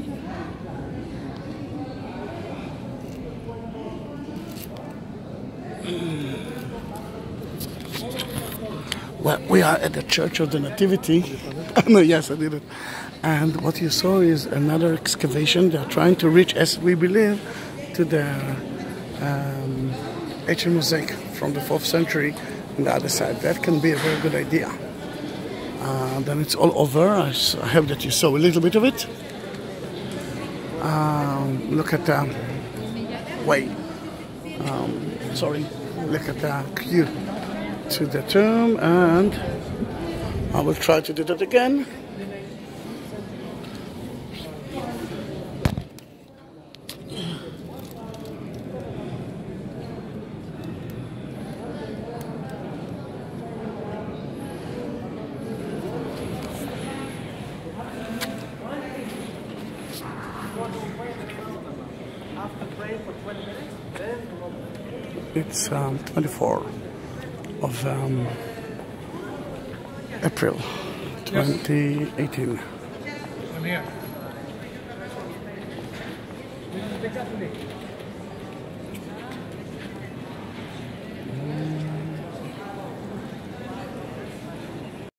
Well, we are at the Church of the Nativity. No, yes, I did it. And what you saw is another excavation. They are trying to reach, as we believe, to the ancient mosaic from the 4th century on the other side. That can be a very good idea. Then it's all over. I hope that you saw a little bit of it. Look at the way. Look at the queue to the tomb, and I will try to do that again. It's 24 of April 2018. Come here.